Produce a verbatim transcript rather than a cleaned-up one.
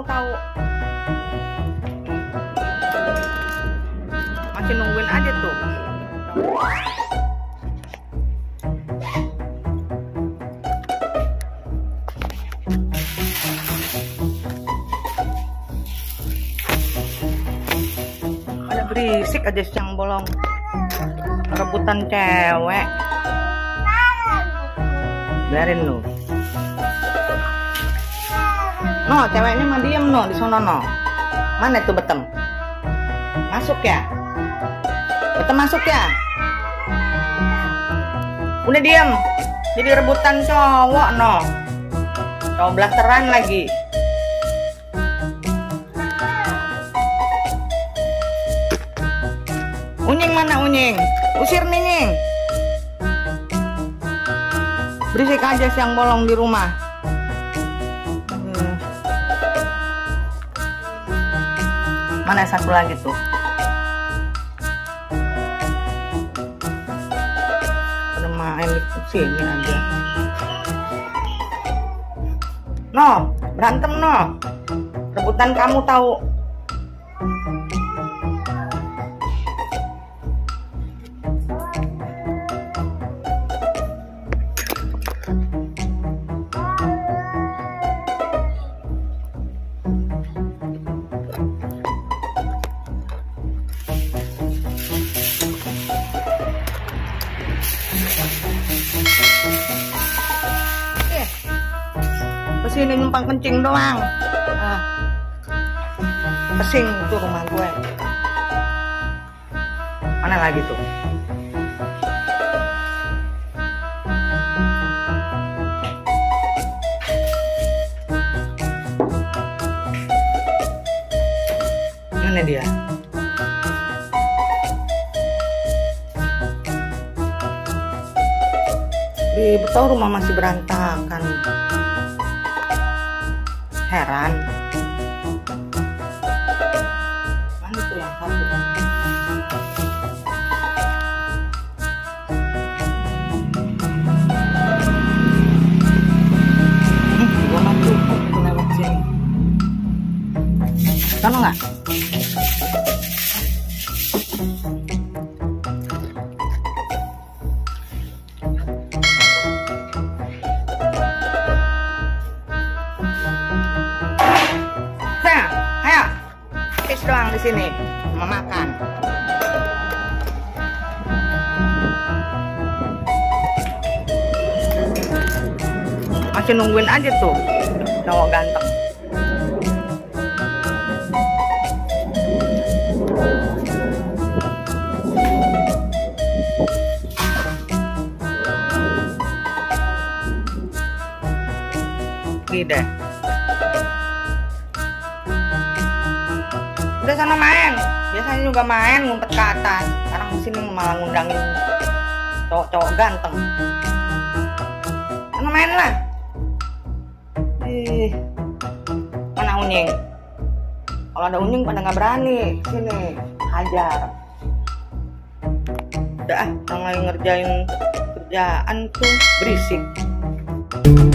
tahu. Masih nungguin aja tuh. Ada berisik aja siang bolong. Rebutan cewek. Biarin lu. No, ceweknya mah diem no, di sono no. Mana tuh Betem? Masuk ya? Betem masuk ya? Udah diem. Jadi rebutan cowok no. Cowok blasteran lagi. Unying mana Unying? Usir nih Nying. Berisik aja siang bolong di rumah. Hmm. Mana satu lagi tuh? Udah main di sini aja. No, berantem no. Rebutan kamu tahu. Kesini numpang kencing doang. Ah. Pesing tuh rumah gue. Mana lagi tuh? Mana dia? Di betul rumah masih berantakan. Heran. Mana tuh yang satu? Hmm, gua mati tuh lewat sini. Kamu nggak? Doang di sini mau makan. Masih nungguin aja tuh cowok ganteng. Gede. Udah sana main, biasanya juga main ngumpet ke atas. Sekarang kesini malah ngundangin cowok-cowok ganteng. Sana main lah. Ih, mana Unying? Kalau ada Unying pada nggak berani sini hajar. Udah, ah, yang lagi ngerjain kerjaan tuh berisik.